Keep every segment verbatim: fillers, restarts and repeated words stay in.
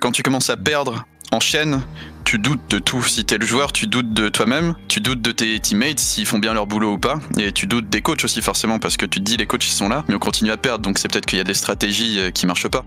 quand tu commences à perdre en chaîne, tu doutes de tout. Si t'es le joueur, tu doutes de toi-même, tu doutes de tes teammates s'ils font bien leur boulot ou pas, et tu doutes des coachs aussi forcément parce que tu te dis les coachs ils sont là, mais on continue à perdre, donc c'est peut-être qu'il y a des stratégies qui marchent pas.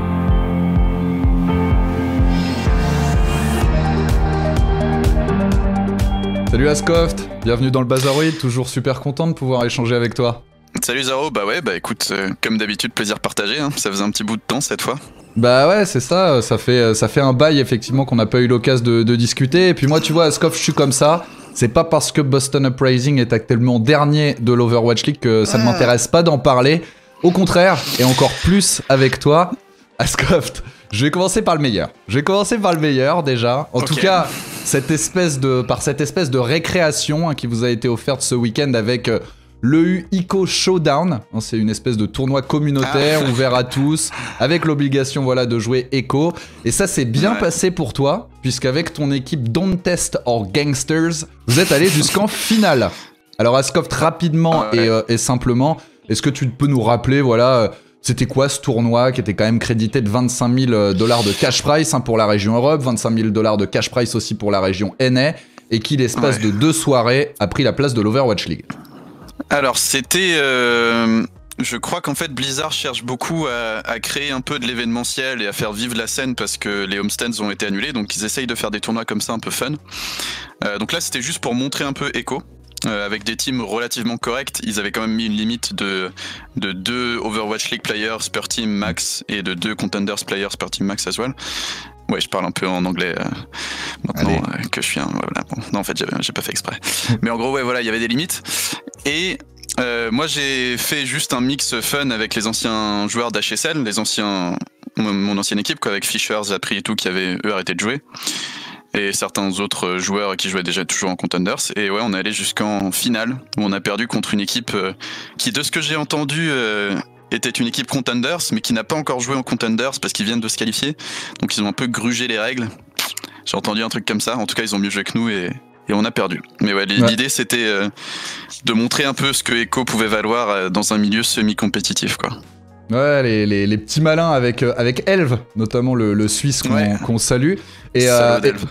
Salut Ascoft, bienvenue dans le Bazaroid, toujours super content de pouvoir échanger avec toi. Salut Zaro, bah ouais, bah écoute, euh, comme d'habitude, plaisir partagé, hein. Ça faisait un petit bout de temps cette fois. Bah ouais, c'est ça, ça fait, ça fait un bail effectivement qu'on n'a pas eu l'occasion de, de discuter, et puis moi tu vois, Ascoft, je suis comme ça, c'est pas parce que Boston Uprising est actuellement dernier de l'Overwatch League que ça ne Ah. m'intéresse pas d'en parler, au contraire, et encore plus avec toi, Ascoft. Je vais commencer par le meilleur. Je vais commencer par le meilleur déjà. En Ok. tout cas, cette espèce de, par cette espèce de récréation hein, qui vous a été offerte ce week-end avec euh, le U Eco Showdown. Hein, c'est une espèce de tournoi communautaire Ah. ouvert à tous, avec l'obligation voilà, de jouer Eco. Et ça s'est bien Ouais. passé pour toi, puisqu'avec ton équipe Don't Test or Gangsters, vous êtes allé jusqu'en finale. Alors Ascoft, rapidement Ah ouais. et, euh, et simplement, est-ce que tu peux nous rappeler, voilà... euh, c'était quoi ce tournoi qui était quand même crédité de vingt-cinq mille dollars de cash price hein, pour la région Europe, vingt-cinq mille dollars de cash price aussi pour la région N A, et qui l'espace Ouais. de deux soirées a pris la place de l'Overwatch League. Alors c'était... euh, je crois qu'en fait Blizzard cherche beaucoup à, à créer un peu de l'événementiel et à faire vivre la scène parce que les homestands ont été annulés, donc ils essayent de faire des tournois comme ça un peu fun. Euh, donc là c'était juste pour montrer un peu Echo. Euh, avec des teams relativement corrects, ils avaient quand même mis une limite de, de deux Overwatch League players per team max et de deux Contenders players per team max as well. Ouais, je parle un peu en anglais euh, maintenant euh, que je suis un... Ouais, voilà. Bon, non, en fait, j'avais- j'ai pas fait exprès. Mais en gros, ouais, voilà, il y avait des limites. Et euh, moi, j'ai fait juste un mix fun avec les anciens joueurs d'H S L, les anciens... Mon, mon ancienne équipe, quoi, avec Fisher, Zapri et tout, qui avaient, eux, arrêté de jouer. Et certains autres joueurs qui jouaient déjà toujours en Contenders. Et ouais, on est allé jusqu'en finale, où on a perdu contre une équipe euh, qui, de ce que j'ai entendu, euh, était une équipe Contenders, mais qui n'a pas encore joué en Contenders parce qu'ils viennent de se qualifier. Donc ils ont un peu grugé les règles. J'ai entendu un truc comme ça. En tout cas, ils ont mieux joué que nous et, et on a perdu. Mais ouais, Ouais. l'idée, c'était euh, de montrer un peu ce que Echo pouvait valoir euh, dans un milieu semi-compétitif, quoi. Ouais, les, les, les petits malins avec, euh, avec Elve, notamment le, le Suisse qu'on Ouais. qu'on salue. Et, Salaud euh, d'Elve.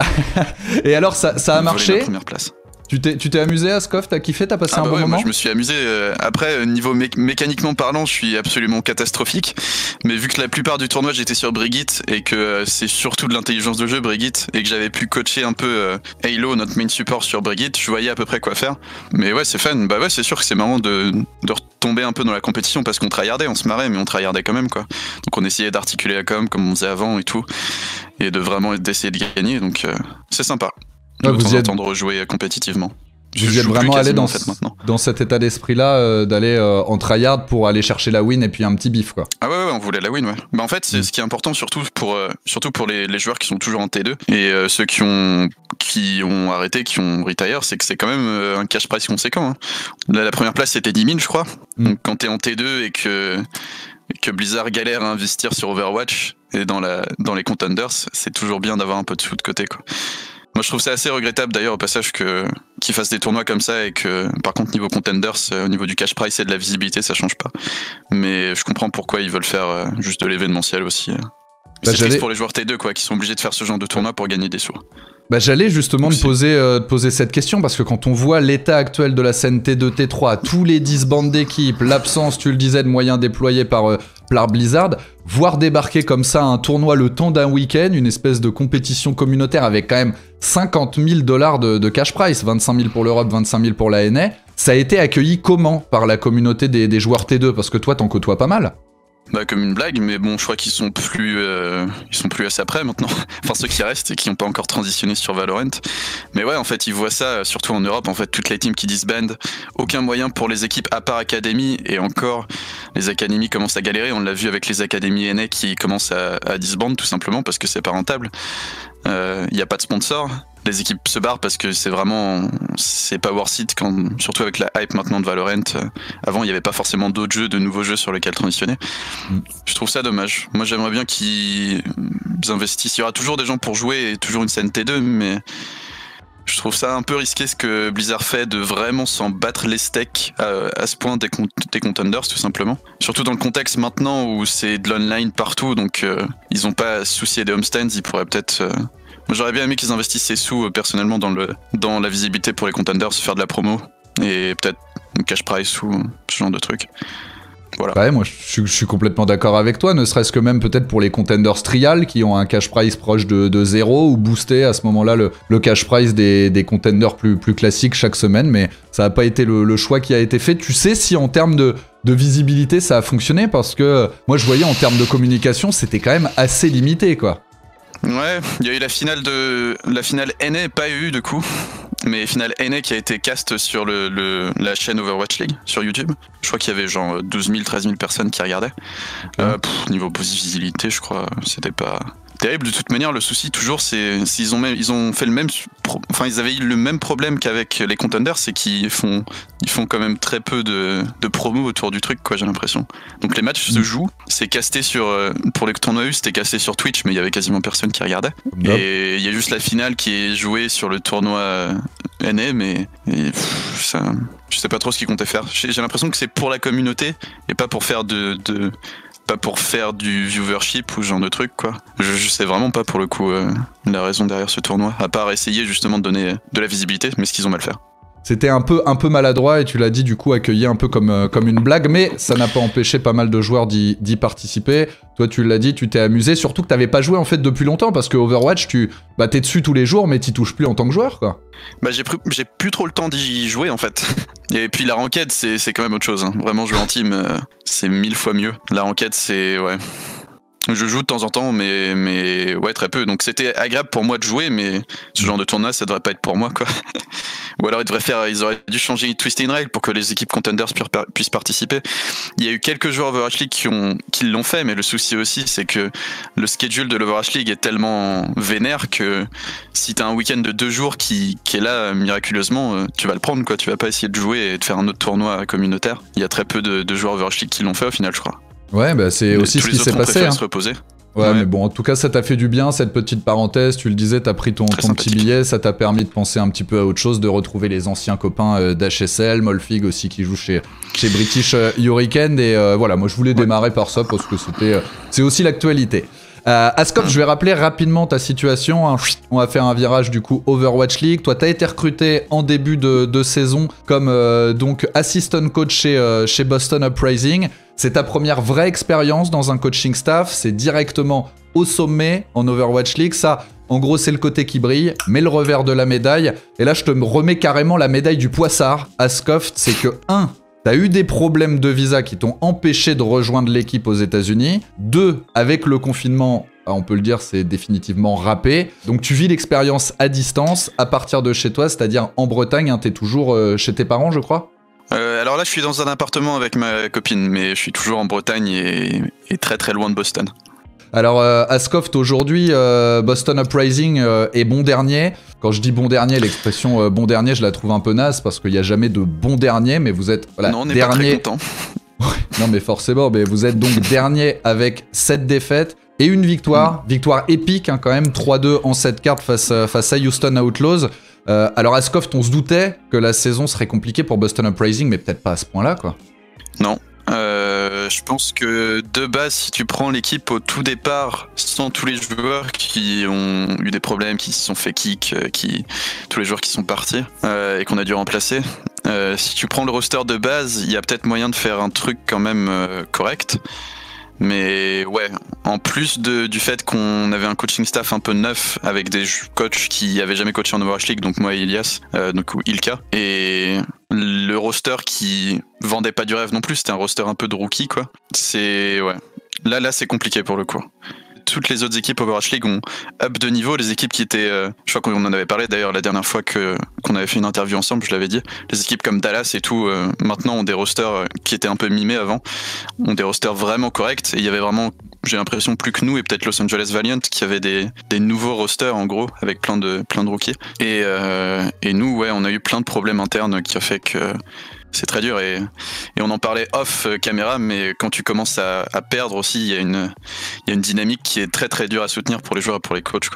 et, et alors, ça, ça a Volé la marché. première place. Tu t'es tu t'es amusé, Ascoft? T'as kiffé? T'as passé Ah un bah bon ouais, moment? moi je me suis amusé. euh, Après, euh, niveau mé- mécaniquement parlant, je suis absolument catastrophique. Mais vu que la plupart du tournoi j'étais sur Brigitte et que euh, c'est surtout de l'intelligence de jeu Brigitte et que j'avais pu coacher un peu euh, Halo, notre main support sur Brigitte, je voyais à peu près quoi faire. Mais ouais, c'est fun. Bah ouais, c'est sûr que c'est marrant de, de retomber un peu dans la compétition parce qu'on tryhardait, on se marrait, mais on tryhardait quand même quoi. Donc on essayait d'articuler la com comme on faisait avant et tout, et de vraiment d'essayer de gagner. Donc euh, c'est sympa. Ouais, de vous temps y en êtes- temps de rejouer compétitivement. Je Vous y êtes joue plus vraiment allé quasiment, dans, en fait, maintenant. dans cet état d'esprit-là, euh, d'aller euh, en tryhard pour aller chercher la win et puis un petit bif, quoi. Ah ouais, ouais, on voulait la win, ouais. Bah en fait, c'est Mm. ce qui est important surtout pour euh, surtout pour les, les joueurs qui sont toujours en T deux et euh, ceux qui ont qui ont arrêté, qui ont retire, c'est que c'est quand même euh, un cash price conséquent. Hein. Là, la première place c'était dix mille, je crois. Mm. Donc quand t'es en T deux et que et que Blizzard galère à investir sur Overwatch et dans la dans les contenders, c'est toujours bien d'avoir un peu de sous de côté, quoi. Moi, je trouve ça assez regrettable d'ailleurs au passage que qu'ils fassent des tournois comme ça et que, par contre, niveau contenders, euh, au niveau du cash price et de la visibilité, ça change pas. Mais je comprends pourquoi ils veulent faire euh, juste de l'événementiel aussi. euh. Bah, C'est j'allais- triste pour les joueurs T deux quoi, qui sont obligés de faire ce genre de tournoi pour gagner des sous. Bah, j'allais justement te Aussi. poser, euh, te poser cette question parce que quand on voit l'état actuel de la scène T deux, T trois, tous les disbandes d'équipes, l'absence, tu le disais, de moyens déployés par, euh, par Blizzard, voir débarquer comme ça un tournoi le temps d'un week-end, une espèce de compétition communautaire avec quand même cinquante mille dollars de, de cash price, vingt-cinq mille pour l'Europe, vingt-cinq mille pour la N A, ça a été accueilli comment par la communauté des, des joueurs T deux? Parce que toi, t'en côtoies pas mal. Bah comme une blague, mais bon, je crois qu'ils sont plus, euh, ils sont plus assez près maintenant. Enfin ceux qui restent et qui n'ont pas encore transitionné sur Valorant. Mais ouais, en fait, ils voient ça, euh, surtout en Europe. En fait, toutes les teams qui disbandent, aucun moyen pour les équipes à part Academy. Et encore, les académies commencent à galérer. On l'a vu avec les académies N A qui commencent à, à disband tout simplement parce que c'est pas rentable. Il euh, n'y a pas de sponsor. Les équipes se barrent parce que c'est vraiment, c'est pas worth it quand, surtout avec la hype maintenant de Valorant. Euh, avant, il n'y avait pas forcément d'autres jeux, de nouveaux jeux sur lesquels transitionner. Mm. Je trouve ça dommage. Moi, j'aimerais bien qu'ils investissent. Il y aura toujours des gens pour jouer et toujours une scène T deux, mais Je trouve ça un peu risqué ce que Blizzard fait de vraiment s'en battre les steaks à, à ce point des, con des contenders tout simplement. Surtout dans le contexte maintenant où c'est de l'online partout, donc euh, ils ont pas à se soucier des homestands, ils pourraient peut-être... Euh... Moi j'aurais bien aimé qu'ils investissent ces sous euh, personnellement dans, le, dans la visibilité pour les contenders, faire de la promo et peut-être une cash price ou ce genre de trucs. Voilà. Ouais, moi je, je suis complètement d'accord avec toi, ne serait-ce que même peut-être pour les contenders trial qui ont un cash price proche de, de zéro ou booster à ce moment-là le, le cash price des, des contenders plus, plus classiques chaque semaine, mais ça n'a pas été le, le choix qui a été fait. Tu sais si en termes de, de visibilité ça a fonctionné, parce que moi je voyais en termes de communication c'était quand même assez limité quoi. Ouais, il y a eu la finale de la finale N A, pas eu de coup, mais finale N A qui a été cast sur le, le la chaîne Overwatch League sur YouTube. Je crois qu'il y avait genre douze mille, treize mille personnes qui regardaient. Ouais. Euh, pff, niveau visibilité, je crois, c'était pas terrible. De toute manière, le souci toujours, c'est s'ils ont même, ils ont fait le même, enfin ils avaient eu le même problème qu'avec les contenders, c'est qu'ils font, ils font quand même très peu de, de promos autour du truc, quoi. J'ai l'impression. Donc les matchs mmh. se jouent, c'est casté sur, pour les tournois U, c'était casté sur Twitch, mais il y avait quasiment personne qui regardait. Mmh. Et il y a juste la finale qui est jouée sur le tournoi N A, mais et, pff, ça, je sais pas trop ce qu'ils comptaient faire. J'ai l'impression que c'est pour la communauté et pas pour faire de, de pas pour faire du viewership ou ce genre de truc quoi. Je, je sais vraiment pas pour le coup euh, la raison derrière ce tournoi, à part essayer justement de donner de la visibilité, mais ce qu'ils ont mal fait. C'était un peu, un peu maladroit et tu l'as dit du coup accueilli un peu comme, euh, comme une blague, mais ça n'a pas empêché pas mal de joueurs d'y participer. Toi tu l'as dit, tu t'es amusé, surtout que t'avais pas joué en fait depuis longtemps, parce que Overwatch tu bah, t'es dessus tous les jours mais t'y touches plus en tant que joueur quoi. Bah j'ai j'ai plus trop le temps d'y jouer en fait. Et puis la ranked c'est quand même autre chose, hein. Vraiment jouer en team euh, c'est mille fois mieux. La ranked c'est ouais. Je joue de temps en temps, mais, mais ouais, très peu. Donc c'était agréable pour moi de jouer, mais ce genre de tournoi, ça devrait pas être pour moi, quoi. Ou alors ils devraient faire, ils auraient dû changer Twisted Rail pour que les équipes contenders puissent participer. Il y a eu quelques joueurs Overwatch League qui ont, qui l'ont fait, mais le souci aussi, c'est que le schedule de l'Overwatch League est tellement vénère que si t'as un week-end de deux jours qui, qui est là miraculeusement, tu vas le prendre, quoi. Tu vas pas essayer de jouer et de faire un autre tournoi communautaire. Il y a très peu de, de joueurs Overwatch League qui l'ont fait au final, je crois. Ouais, bah c'est aussi ce qui s'est passé. Hein. Se reposer. Ouais, ouais, mais bon, en tout cas, ça t'a fait du bien, cette petite parenthèse. Tu le disais, t'as pris ton, ton petit billet, ça t'a permis de penser un petit peu à autre chose, de retrouver les anciens copains euh, d'H S L, Molfig aussi qui joue chez, chez British euh, Hurricane. Et euh, voilà, moi je voulais ouais. démarrer par ça parce que c'était, euh, c'est aussi l'actualité. Euh, Askov, je vais rappeler rapidement ta situation. Hein. On va faire un virage du coup Overwatch League. Toi, t'as été recruté en début de, de saison comme euh, donc assistant coach chez, euh, chez Boston Uprising. C'est ta première vraie expérience dans un coaching staff. C'est directement au sommet en Overwatch League. Ça, en gros, c'est le côté qui brille, mais le revers de la médaille. Et là, je te remets carrément la médaille du poissard. Askov, c'est que un. T'as eu des problèmes de visa qui t'ont empêché de rejoindre l'équipe aux États-Unis. Deux, avec le confinement, on peut le dire, c'est définitivement râpé. Donc tu vis l'expérience à distance, à partir de chez toi, c'est-à-dire en Bretagne. Hein, t'es toujours euh, chez tes parents, je crois ? euh, Alors là, je suis dans un appartement avec ma copine, mais je suis toujours en Bretagne et, et très très loin de Boston. Alors, euh, Askoft, aujourd'hui, euh, Boston Uprising euh, est bon dernier. Quand je dis bon dernier, l'expression euh, bon dernier, je la trouve un peu naze parce qu'il n'y a jamais de bon dernier, mais vous êtes voilà, non, on n'est dernier. pas très content. Non, mais forcément, mais vous êtes donc dernier avec sept défaites et une victoire. Mm. Victoire épique, hein, quand même, trois deux en sept cartes face, face à Houston Outlaws. Euh, alors, Askoft, on se doutait que la saison serait compliquée pour Boston Uprising, mais peut-être pas à ce point-là, quoi. Non. Euh, je pense que de base, si tu prends l'équipe au tout départ, sans tous les joueurs qui ont eu des problèmes, qui se sont fait kick, qui, tous les joueurs qui sont partis euh, et qu'on a dû remplacer, euh, si tu prends le roster de base, il y a peut-être moyen de faire un truc quand même euh, correct. Mais ouais, en plus de, du fait qu'on avait un coaching staff un peu neuf avec des coachs qui avaient jamais coaché en Overwatch League, donc moi et Ilias, euh, donc Ilka, et le roster qui vendait pas du rêve non plus, c'était un roster un peu de rookie quoi. C'est ouais, là là c'est compliqué pour le coup. Toutes les autres équipes Overwatch League ont up de niveau. Les équipes qui étaient, euh, je crois qu'on en avait parlé d'ailleurs la dernière fois que qu'on avait fait une interview ensemble, je l'avais dit. Les équipes comme Dallas et tout, euh, maintenant ont des rosters qui étaient un peu mimés avant, ont des rosters vraiment corrects. Et il y avait vraiment, j'ai l'impression, plus que nous et peut-être Los Angeles Valiant qui avaient des, des nouveaux rosters en gros avec plein de plein de rookies. Et euh, et nous, ouais, on a eu plein de problèmes internes qui a fait que c'est très dur et, et on en parlait off caméra, mais quand tu commences à, à perdre aussi, il y a une, il y a une dynamique qui est très très dure à soutenir pour les joueurs et pour les coachs quoi.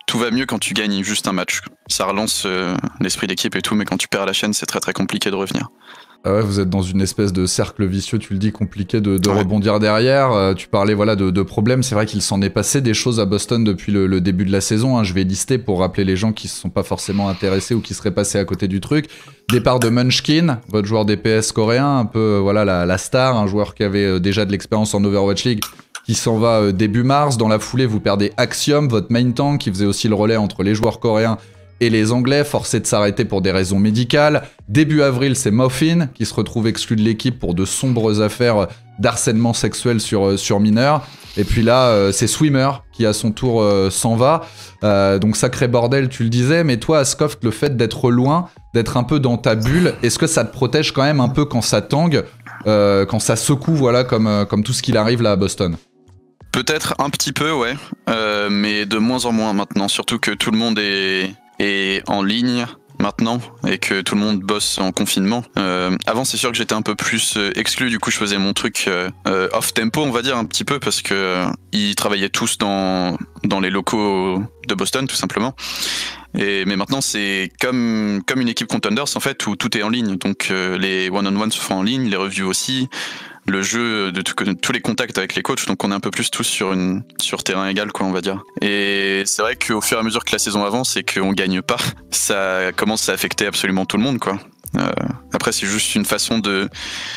tout va mieux quand tu gagnes juste un match. Ça relance euh, l'esprit d'équipe et tout, mais quand tu perds la chaîne, c'est très très compliqué de revenir. Ah ouais, vous êtes dans une espèce de cercle vicieux, tu le dis, compliqué de, de ouais. rebondir derrière. Euh, tu parlais voilà, de, de problèmes. C'est vrai qu'il s'en est passé des choses à Boston depuis le, le début de la saison. Hein. Je vais lister pour rappeler les gens qui ne se sont pas forcément intéressés ou qui seraient passés à côté du truc. Départ de Munchkin, votre joueur D P S coréen, un peu euh, voilà, la, la star, un joueur qui avait euh, déjà de l'expérience en Overwatch League, qui s'en va euh, début mars. Dans la foulée, vous perdez Axiom, votre main tank, qui faisait aussi le relais entre les joueurs coréens et les Anglais, forcés de s'arrêter pour des raisons médicales. Début avril, c'est Muffin, qui se retrouve exclu de l'équipe pour de sombres affaires d'harcèlement sexuel sur, sur mineurs. Et puis là, euh, c'est Swimmer, qui à son tour euh, s'en va. Euh, donc sacré bordel, tu le disais. Mais toi, Ascoft, le fait d'être loin, d'être un peu dans ta bulle, est-ce que ça te protège quand même un peu quand ça tangue, euh, quand ça secoue, voilà, comme, euh, comme tout ce qu'il arrive là à Boston? Peut-être un petit peu, ouais. Euh, mais de moins en moins maintenant. Surtout que tout le monde est... et en ligne maintenant et que tout le monde bosse en confinement. Euh, avant c'est sûr que j'étais un peu plus euh, exclu, du coup je faisais mon truc euh, euh, off tempo on va dire un petit peu parce que euh, ils travaillaient tous dans, dans les locaux de Boston tout simplement. Et, mais maintenant c'est comme, comme une équipe Contenders en fait où tout est en ligne, donc euh, les one-on-one se font en ligne, les reviews aussi, le jeu, de, de, de tous les contacts avec les coachs, donc on est un peu plus tous sur une sur terrain égal quoi on va dire. Et c'est vrai qu'au fur et à mesure que la saison avance et qu'on gagne pas, ça commence à affecter absolument tout le monde quoi. Euh, après c'est juste une façon de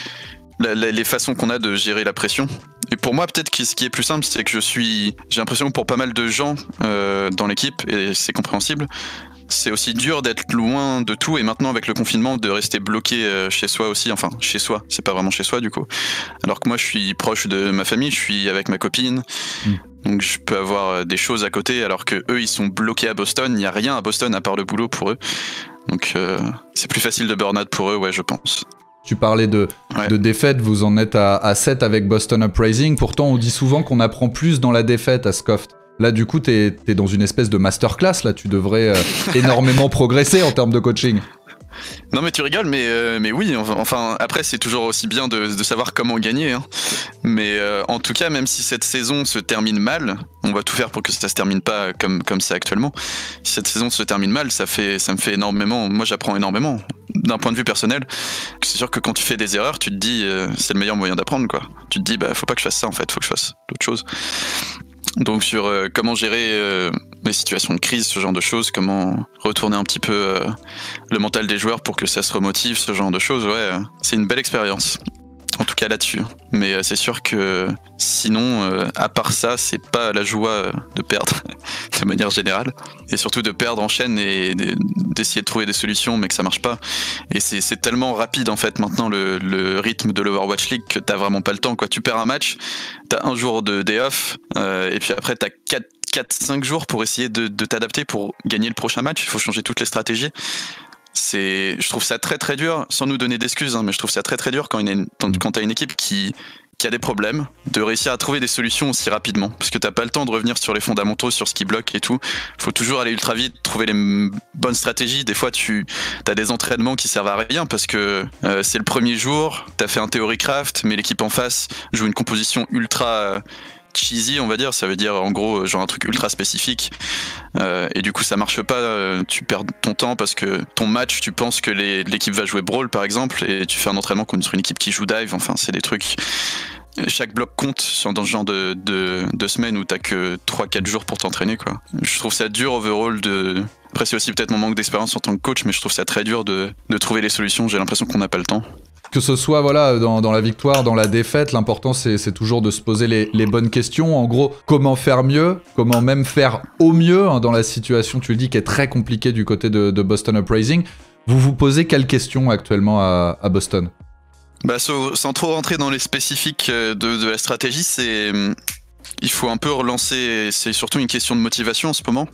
la, la, les façons qu'on a de gérer la pression. Et pour moi peut-être que ce qui est plus simple c'est que je suis, j'ai l'impression que pour pas mal de gens euh, dans l'équipe, et c'est compréhensible, c'est aussi dur d'être loin de tout et maintenant avec le confinement de rester bloqué chez soi aussi, enfin chez soi, c'est pas vraiment chez soi du coup. Alors que moi je suis proche de ma famille, je suis avec ma copine, mmh. donc je peux avoir des choses à côté alors que eux ils sont bloqués à Boston, il n'y a rien à Boston à part le boulot pour eux. Donc euh, c'est plus facile de burn-out pour eux, ouais je pense. Tu parlais de, ouais. de défaite, vous en êtes à, à sept avec Boston Uprising, pourtant on dit souvent qu'on apprend plus dans la défaite à Scoft. Là, du coup, t'es, t'es dans une espèce de masterclass, là, tu devrais euh, énormément progresser en termes de coaching. Non mais tu rigoles, mais, euh, mais oui, enfin après c'est toujours aussi bien de, de savoir comment gagner, hein. Mais euh, en tout cas même si cette saison se termine mal, on va tout faire pour que ça se termine pas comme, comme ça actuellement. Si cette saison se termine mal, ça, fait, ça me fait énormément, moi j'apprends énormément d'un point de vue personnel. C'est sûr que quand tu fais des erreurs, tu te dis euh, c'est le meilleur moyen d'apprendre quoi. Tu te dis bah faut pas que je fasse ça en fait, faut que je fasse d'autres choses. Donc sur euh, comment gérer euh, les situations de crise, ce genre de choses, comment retourner un petit peu euh, le mental des joueurs pour que ça se remotive, ce genre de choses, ouais, euh, c'est une belle expérience. En tout cas là-dessus. Mais euh, c'est sûr que sinon, euh, à part ça, c'est pas la joie euh, de perdre de manière générale. Et surtout de perdre en chaîne et d'essayer de trouver des solutions, mais que ça marche pas. Et c'est, c'est tellement rapide en fait maintenant le, le rythme de l'Overwatch League que t'as vraiment pas le temps, quoi. Tu perds un match, t'as un jour de day off, euh, et puis après t'as quatre cinq jours pour essayer de, de t'adapter pour gagner le prochain match. Il faut changer toutes les stratégies. C'est, je trouve ça très très dur, sans nous donner d'excuses, hein, mais je trouve ça très très dur quand, une, quand t'as une équipe qui, qui a des problèmes, de réussir à trouver des solutions aussi rapidement, parce que t'as pas le temps de revenir sur les fondamentaux, sur ce qui bloque et tout. Faut toujours aller ultra vite, trouver les m- bonnes stratégies. Des fois, tu as des entraînements qui servent à rien parce que euh, c'est le premier jour, t'as fait un theory craft, mais l'équipe en face joue une composition ultra euh, cheesy, on va dire. Ça veut dire en gros genre un truc ultra spécifique. Euh, et du coup ça marche pas, euh, tu perds ton temps parce que ton match tu penses que les, l'équipe va jouer Brawl par exemple et tu fais un entraînement contre une équipe qui joue Dive, enfin c'est des trucs, chaque bloc compte dans ce genre de, de, de semaine où t'as que trois quatre jours pour t'entraîner quoi. Je trouve ça dur overall de... Après c'est aussi peut-être mon manque d'expérience en tant que coach, mais je trouve ça très dur de, de trouver les solutions, j'ai l'impression qu'on n'a pas le temps. Que ce soit voilà, dans, dans la victoire, dans la défaite, l'important c'est, c'est toujours de se poser les, les bonnes questions. En gros, comment faire mieux, comment même faire au mieux hein, dans la situation, tu le dis, qui est très compliquée du côté de, de Boston Uprising. Vous vous posez quelles questions actuellement à, à Boston ? Bah, so, sans trop rentrer dans les spécifiques de, de la stratégie, c'est, il faut un peu relancer, c'est surtout une question de motivation en ce moment.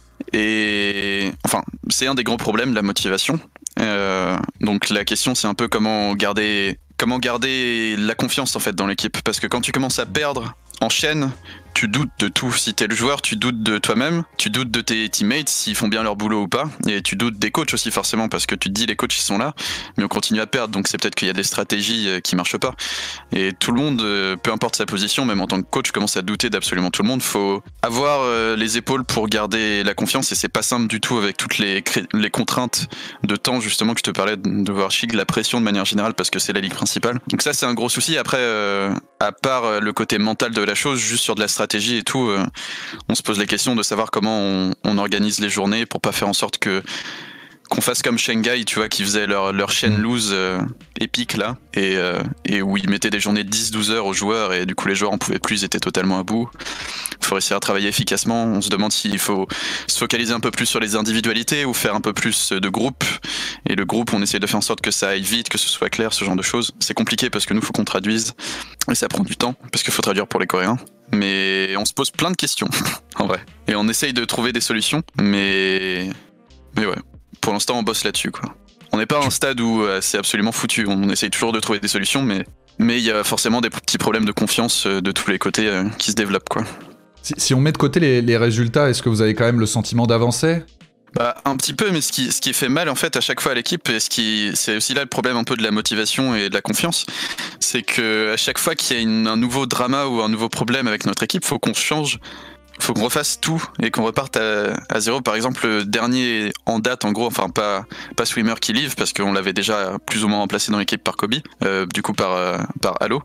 Et enfin, c'est un des grands problèmes, la motivation. Euh, donc la question c'est un peu comment garder comment garder la confiance en fait dans l'équipe, parce que quand tu commences à perdre en chaîne, tu doutes de tout. Si t'es le joueur, tu doutes de toi-même, tu doutes de tes teammates, s'ils font bien leur boulot ou pas, et tu doutes des coachs aussi forcément, parce que tu te dis les coachs ils sont là, mais on continue à perdre, donc c'est peut-être qu'il y a des stratégies qui marchent pas. Et tout le monde, peu importe sa position, même en tant que coach, commence à douter d'absolument tout le monde. Faut avoir les épaules pour garder la confiance, et c'est pas simple du tout avec toutes les, les contraintes de temps justement que je te parlais de Overwatch League, la pression de manière générale, parce que c'est la ligue principale. Donc ça c'est un gros souci. Après, euh, à part le côté mental de la chose, juste sur de la stratégie et tout, euh, on se pose les questions de savoir comment on, on organise les journées pour pas faire en sorte que qu'on fasse comme Shanghai, tu vois, qui faisait leur, leur chaîne loose euh, épique là, et, euh, et où ils mettaient des journées de dix douze heures aux joueurs, et du coup les joueurs en pouvaient plus, ils étaient totalement à bout. Il faut réussir à travailler efficacement. On se demande s'il faut se focaliser un peu plus sur les individualités ou faire un peu plus de groupe. Et le groupe, on essaie de faire en sorte que ça aille vite, que ce soit clair, ce genre de choses. C'est compliqué parce que nous, il faut qu'on traduise, et ça prend du temps, parce qu'il faut traduire pour les Coréens. Mais on se pose plein de questions, en vrai. Et on essaye de trouver des solutions, mais... Mais ouais. Pour l'instant, on bosse là-dessus, quoi. On n'est pas à un stade où euh, c'est absolument foutu. On essaye toujours de trouver des solutions, mais mais il y a forcément des petits problèmes de confiance euh, de tous les côtés euh, qui se développent, quoi. Si, si on met de côté les, les résultats, est-ce que vous avez quand même le sentiment d'avancer ? Bah, un petit peu, mais ce qui, ce qui fait mal en fait à chaque fois à l'équipe, et ce qui, c'est aussi là le problème un peu de la motivation et de la confiance, c'est que à chaque fois qu'il y a une, un nouveau drama ou un nouveau problème avec notre équipe, faut qu'on change. Faut qu'on refasse tout et qu'on reparte à, à zéro. Par exemple, le dernier en date, en gros, enfin pas pas Swimmer qui live parce qu'on l'avait déjà plus ou moins remplacé dans l'équipe par Kobe, euh, du coup par euh, par Halo.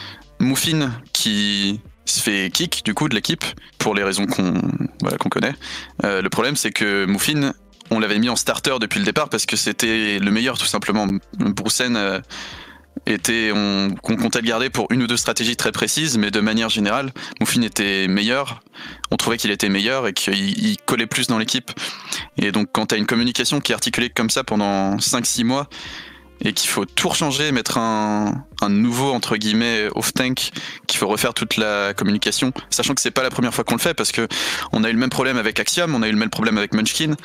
Muffin qui se fait kick du coup de l'équipe pour les raisons qu'on voilà, qu'on connaît. Euh, le problème c'est que Muffin, on l'avait mis en starter depuis le départ parce que c'était le meilleur tout simplement. Brucen euh, était, on, qu'on comptait le garder pour une ou deux stratégies très précises, mais de manière générale, Muffin était meilleur. On trouvait qu'il était meilleur et qu'il il collait plus dans l'équipe. Et donc, quand tu as une communication qui est articulée comme ça pendant cinq six mois et qu'il faut tout rechanger, mettre un, un nouveau entre guillemets off-tank, qu'il faut refaire toute la communication, sachant que c'est pas la première fois qu'on le fait parce que on a eu le même problème avec Axiom, on a eu le même problème avec Munchkin.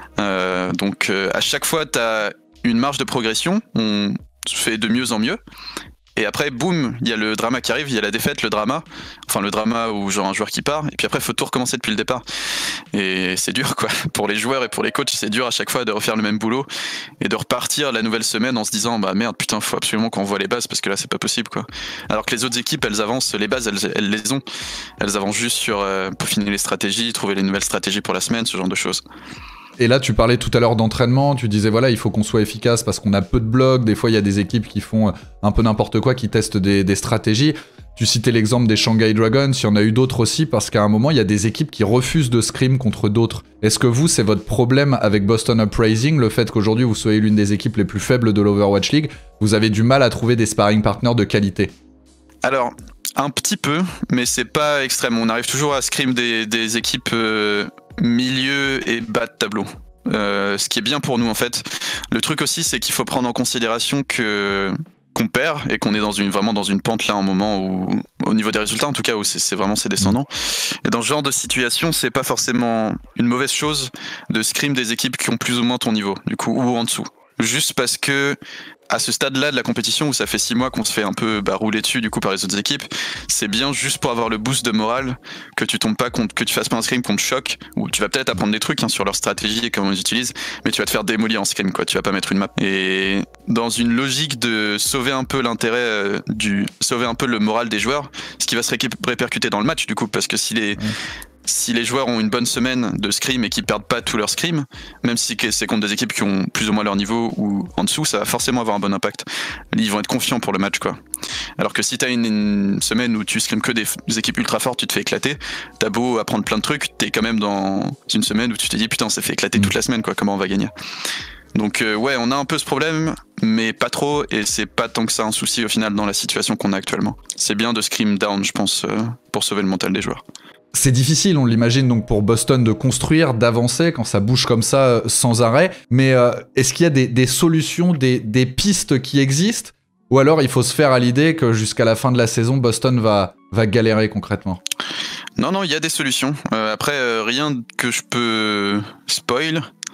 Euh, donc, euh, à chaque fois, tu as une marge de progression. On fait de mieux en mieux, et après boum, il y a le drama qui arrive, il y a la défaite, le drama, enfin le drama où genre un joueur qui part, et puis après il faut tout recommencer depuis le départ, et c'est dur quoi, pour les joueurs et pour les coachs, c'est dur à chaque fois de refaire le même boulot et de repartir la nouvelle semaine en se disant bah merde putain faut absolument qu'on voit les bases parce que là c'est pas possible quoi, alors que les autres équipes elles avancent, les bases elles, elles les ont, elles avancent juste sur euh, peaufiner les stratégies, trouver les nouvelles stratégies pour la semaine, ce genre de choses. Et là, tu parlais tout à l'heure d'entraînement, tu disais voilà, il faut qu'on soit efficace parce qu'on a peu de blocs, des fois il y a des équipes qui font un peu n'importe quoi, qui testent des, des stratégies. Tu citais l'exemple des Shanghai Dragons, il y en a eu d'autres aussi parce qu'à un moment, il y a des équipes qui refusent de scrim contre d'autres. Est-ce que vous, c'est votre problème avec Boston Uprising, le fait qu'aujourd'hui vous soyez l'une des équipes les plus faibles de l'Overwatch League, vous avez du mal à trouver des sparring partners de qualité ? Alors, un petit peu, mais c'est pas extrême. On arrive toujours à scrim des, des équipes... Euh... milieu et bas de tableau. Euh, ce qui est bien pour nous en fait. Le truc aussi c'est qu'il faut prendre en considération que qu'on perd et qu'on est dans une vraiment dans une pente là un moment où au niveau des résultats en tout cas où c'est, c'est vraiment c'est descendant. Et dans ce genre de situation c'est pas forcément une mauvaise chose de scrim des équipes qui ont plus ou moins ton niveau du coup ou en dessous. Juste parce que à ce stade-là de la compétition où ça fait six mois qu'on se fait un peu bah, rouler dessus du coup par les autres équipes, c'est bien juste pour avoir le boost de morale que tu tombes pas contre, que tu fasses pas un scrim contre choc où tu vas peut-être apprendre des trucs hein, sur leur stratégie et comment ils utilisent, mais tu vas te faire démolir en scrim quoi, tu vas pas mettre une map. Et dans une logique de sauver un peu l'intérêt euh, du, sauver un peu le moral des joueurs, ce qui va se ré- répercuter dans le match du coup parce que si les mmh. Si les joueurs ont une bonne semaine de scrim et qu'ils perdent pas tout leur scrim, même si c'est contre des équipes qui ont plus ou moins leur niveau ou en dessous, ça va forcément avoir un bon impact. Ils vont être confiants pour le match, quoi. Alors que si t'as une, une semaine où tu scrims que des, des équipes ultra fortes, tu te fais éclater, t'as beau apprendre plein de trucs, t'es quand même dans une semaine où tu te dis putain, on s'est fait éclater toute la semaine, quoi. Comment on va gagner? Donc euh, ouais, on a un peu ce problème, mais pas trop, et c'est pas tant que ça un souci au final dans la situation qu'on a actuellement. C'est bien de scrim down, je pense, euh, pour sauver le mental des joueurs. C'est difficile, on l'imagine, donc pour Boston de construire, d'avancer quand ça bouge comme ça euh, sans arrêt. Mais euh, est-ce qu'il y a des, des solutions, des, des pistes qui existent ? Ou alors il faut se faire à l'idée que jusqu'à la fin de la saison, Boston va, va galérer concrètement ? Non, non, il y a des solutions. Euh, après, euh, rien que je peux spoil.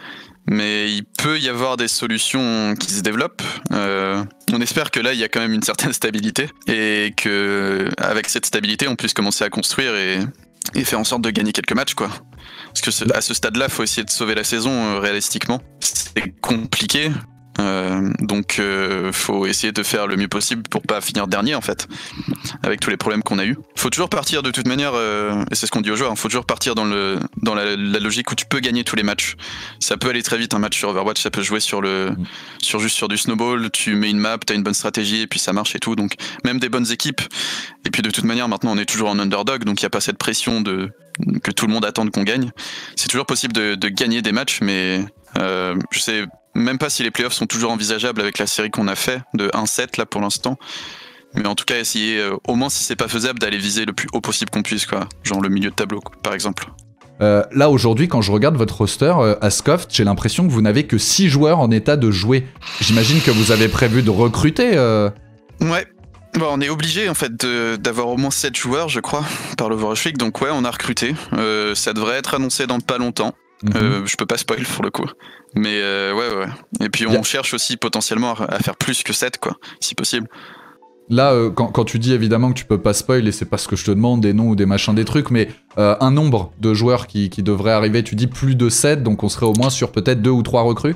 mais il peut y avoir des solutions qui se développent. Euh, on espère que là, il y a quand même une certaine stabilité et que avec cette stabilité, on puisse commencer à construire et, et faire en sorte de gagner quelques matchs, quoi. Parce que ce, à ce stade-là, il faut essayer de sauver la saison euh, réalistiquement. C'est compliqué. Euh, donc euh, faut essayer de faire le mieux possible pour pas finir dernier en fait, avec tous les problèmes qu'on a eu. Faut toujours partir de toute manière, euh, et c'est ce qu'on dit aux joueurs, il faut toujours partir dans, le, dans la, la logique où tu peux gagner tous les matchs. Ça peut aller très vite, un match sur Overwatch, ça peut jouer sur le, mmh. sur juste sur du snowball, tu mets une map, t'as une bonne stratégie et puis ça marche et tout, donc même des bonnes équipes. Et puis de toute manière maintenant on est toujours en underdog, donc il n'y a pas cette pression de, que tout le monde attende qu'on gagne. C'est toujours possible de, de gagner des matchs, mais euh, je sais même pas si les playoffs sont toujours envisageables avec la série qu'on a fait de un sept là pour l'instant. Mais en tout cas, essayer, euh, au moins si c'est pas faisable, d'aller viser le plus haut possible qu'on puisse, quoi. Genre le milieu de tableau, quoi, par exemple. Euh, là aujourd'hui, quand je regarde votre roster, euh, Ascoft, j'ai l'impression que vous n'avez que six joueurs en état de jouer. J'imagine que vous avez prévu de recruter. Euh... Ouais. Bon, on est obligé en fait de, d'avoir au moins sept joueurs, je crois, par l'Overwatch League. Donc ouais, on a recruté. Euh, ça devrait être annoncé dans pas longtemps. Mm-hmm. Euh, je peux pas spoil pour le coup. Mais euh, ouais, ouais. Et puis on yeah. cherche aussi potentiellement à faire plus que sept, quoi, si possible. Là, euh, quand, quand tu dis évidemment que tu peux pas spoil, et c'est pas ce que je te demande, des noms ou des machins, des trucs, mais euh, un nombre de joueurs qui, qui devraient arriver, tu dis plus de sept, donc on serait au moins sur peut-être deux ou trois recrues.